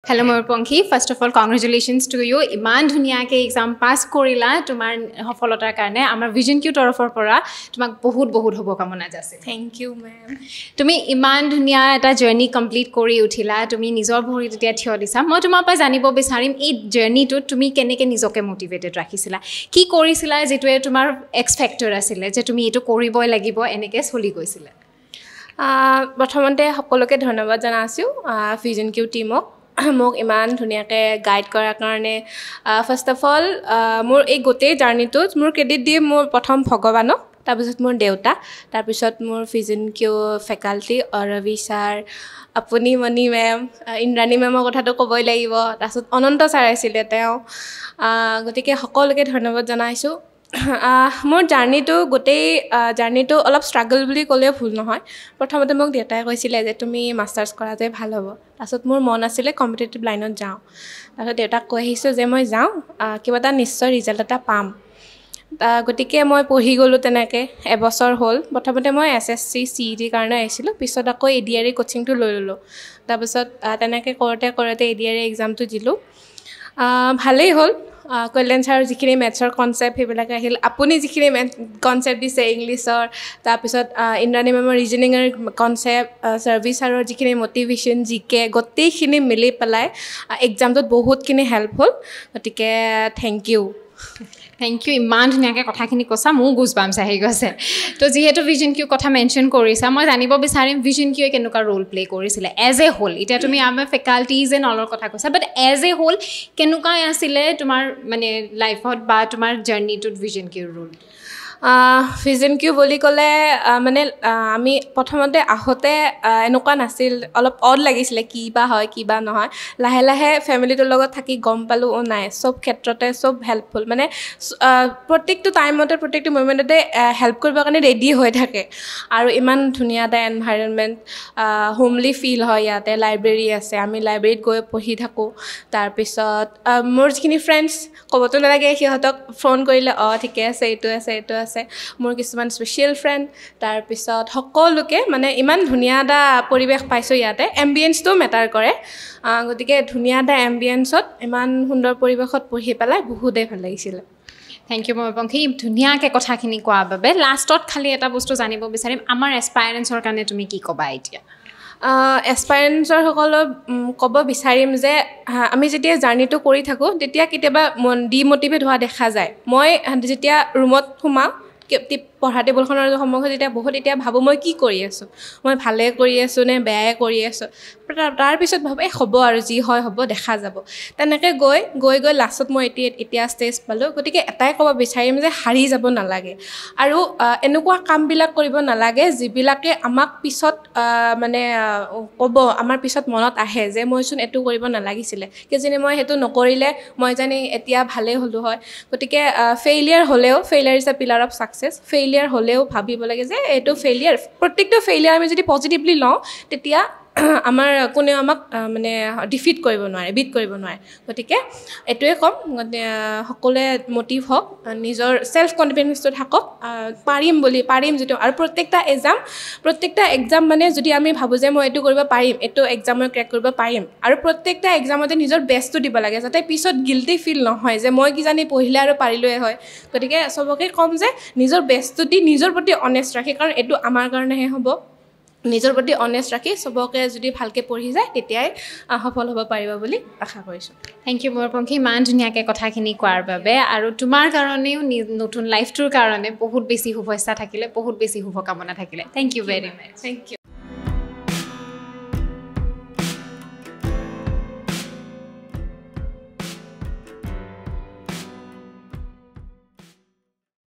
Hello MAYURPANKHI, first of all congratulations to you. Iman dhuniya ke exam pass korila tomar safolotar karone amar VisionQ torofor pora tomak bahut hobokamona jase. Thank you ma'am. Tumi iman dhuniya eta journey complete kori uthila tumi nijor bhori tetia thio disa moi tomar pa janibo bisarim ei journey to tumi keneke nijoke motivated rakhisila ki korisila jetue tomar x factor asile je tumi eto koriboy lagibo eneke soli goisile. Prothomate hokoloke dhonnobad janasu VisionQ teamok মোক ইমান ধুনিয়াকে guide কৰাৰ কাৰণে first of all মোৰ এই গোটেই জাৰ্নিটোত মোৰ credit দিয়ে মোৰ প্ৰথম ভগৱানক তাৰপিছত মোৰ দেউতা তাৰপিছত মোৰ VisionQ ফেকাল্টি ৰবি ছাৰ আপুনি মনি মেম ইন্দ্ৰাণী মেমৰ কথাটো ক'বই লাগিব তাৰপিছত অনন্ত ছাৰ আছিলে তেওঁ গতিকে সকলোকে ধন্যবাদ জনাইছো মোৰ জাৰ্নিটো গোটেই জাৰ্নিটো অলপ ষ্ট্ৰাগল বুলি ক'লেও ভুল নহয় প্ৰথমতে মোক দেউতাই কৈছিলে যে তুমি মাষ্টাৰ্ছ কৰাতে ভাল হ'ব তাৰপিছত মোৰ মন আছিলে কম্পিটিটিভ লাইনত যাওঁ তাৰপিছত দেউতাক কৈ আহিছোঁ যে মই যাওঁ কিবা এটা নিশ্চয় ৰিজাল্ট এটা পাম গতিকে মই পঢ়ি গ'লোঁ তেনেকৈ এবছৰ হ'ল প্ৰথমতে মই APSC CET কাৰণে আহিছিলোঁ পিছত আকৌ ADRE কোচিংটো লৈ ল'লোঁ তাৰপিছত তেনেকৈ কৰোঁতে ADRE এক্সামটো দিলোঁ ভালেই হ'ল কল্যাণ ছাৰৰ যিখিনি মেথছৰ কনচেপ্ট সেইবিলাক আহিল আপুনি যিখিনি কনচেপ্ট দিছে ইংলিছৰ তাৰপিছত ইন্দ্ৰাণী মেমৰ ৰিজনিঙৰ কনচেপ্ট ছাৰ্ভিচ ছাৰৰ যিখিনি মটিভেশ্যন জিকে গোটেইখিনি মিলি পেলাই এক্সামটোত বহুতখিনি হেল্প হ'ল গতিকে থেংক ইউ ইমান ধুনিয়াকে কথাখিনি কৈছা মো গুজবাম্স আহি গৈছে তো যেহেতু VisionQ কথা মেনশন কৰিছা মই জানিব বিচাৰিম VisionQ কেনেকুৱা ৰোল প্লে কৰিছিলে এজ এ হোল এটা তুমি আমাৰ ফেকাল্টিজ এণ্ড অলৰ কথা কৈছা বাট এজ এ হোল কেনেকুৱা আছিলে তোমাৰ মানে লাইফত বা তোমাৰ জাৰ্নিটোত VisionQ ৰোল VisionQ বুলি ক'লে মানে আমি প্ৰথমতে আহোতে এনেকুৱা নাছিল অলপ অড লাগিছিলে কি বা হয় কি বা নহয় লাহে লাহে ফ্যামিলিটোৰ লগত থাকি গম পালো ও নাই সব ক্ষেত্ৰতে সব হেল্পফুল মানে প্ৰত্যেকটো টাইমতে প্ৰত্যেকটো মোমেন্টতে হেল্প কৰিব কাৰণে ৰেডি হৈ থাকে আৰু ইমান ধুনীয়া এটা এনভাইৰনমেন্ট হোমলি ফিল হয় ইয়াতে লাইব্ৰেৰী আছে আমি লাইব্ৰেৰীত গৈ পঢ়ি থাকো তাৰ পিছত মোৰ যিখিনি ফ্ৰেণ্ডছ ক'বতো নালাগে সিহঁতক ফোন কৰিলে ঠিকে আছে এইটো আছে মোৰ কিছুমান স্পেশাল ফ্ৰেণ্ড তাৰ পিছত সকলোকে মানে ইমান ধুনীয়া এটা পৰিবেশ পাইছো ইয়াতে এম্বিয়েন্সটো মেটাৰ কৰে গতিকে ধুনীয়া এটা এম্বিয়েন্সত ইমান সুন্দৰ পৰিবেশত পঢ়ি পেলাই বহুতেই ভাল লাগিছিল থ্যাংক ইউ MAYURPANKHI ধুনীয়াকে কথাখিনি কোৱাৰ বাবে লাষ্টত খালি এটা বস্তু জানিব বিচাৰিম আমাৰ এস্পাইৰেন্সৰ কাৰণে তুমি কি ক'বা এতিয়া এস্পাইৰেন্সৰ সকলক ক'ব বিচাৰিম যে আমি যেতিয়া জাৰ্নিটো কৰি থাকো তেতিয়া কেতিয়াবা ডিমোটিভেট হোৱা দেখা যায় মই যেতিয়া ৰুমত সোমাও পঢ়া টেবুলখনৰ সন্মুখত যেতিয়া বহুত এতিয়া ভাবো মই কি কৰি আছো মই ভালে কৰি আছো নে বেয়াই কৰি আছো তাৰ পিছত ভাবো হ'ব আৰু যি হয় হ'ব দেখা যাব তেনেকৈ গৈ লাষ্টত মই এতিয়া ষ্টেজ পালো গতিকে এটাই ক'ব বিচাৰিম যে হাৰি যাব নালাগে আৰু এনেকুৱা কামবিলাক কৰিব নালাগে যিবিলাকে আমাক পিছত মানে ক'ব আমাৰ পিছত মনত আহে যে মইচোন এটো কৰিব নালাগিছিলে কিজনে মই হেতু নকৰিলে মই জানি এতিয়া ভালে হলো হয় গতিকে ফেইলিয়াৰ হলেও failure is a pillar of success failure হলেও ভাবিব লাগে যে এটো ফেইলিয়াৰ প্ৰত্যেকটো ফেইলিয়াৰ আমি যদি পজিটিভলি লওঁ তেতিয়া আমাৰ কোনে আমাক মানে ডিফিট কৰিব নোৱাৰে বিট কৰিব নোৱাৰে গতিকে এটোৱে কম সকলোৱে মোটিভ হওক নিজৰ সেলফ কনফিডেন্সটো থাকক পাৰিম যেটো আৰু প্ৰত্যেকটা এক্সাম মানে যদি আমি ভাবো যে মই এটো কৰিব পাৰিম এটো এক্সাম মই ক্ৰেক কৰিব পাৰিম আৰু প্ৰত্যেকটা এক্সামতে নিজৰ বেষ্টটো দিব লাগে যাতে পিছত গিল্টি ফিল নহয় যে মই কি জানি পঢ়িলে আৰু পাৰিলোৱে হয় গতিকে সবকে কম যে নিজৰ বেষ্টটো দি নিজৰ প্ৰতি অনেষ্ট ৰাখি কাৰণ এটো আমাৰ কাৰণেহে হ'ব নিজৰ প্ৰতি অনেষ্ট ৰাখি সবকে যদি ভালকে পঢ়ি যায় তেতিয়াই সফল হ'ব পাৰিব বুলি আশা কৰিছো থ্যাংক ইউ MAYURPANKHI ইমান ধুনীয়াকে কথাখিনি কোৱাৰ বাবে আৰু তোমাৰ কাৰণেও নতুন লাইফটোৰ কাৰণে বহুত বেছি শুভেচ্ছা থাকিলে বহুত বেছি শুভকামনা থাকিলে thank you very much thank U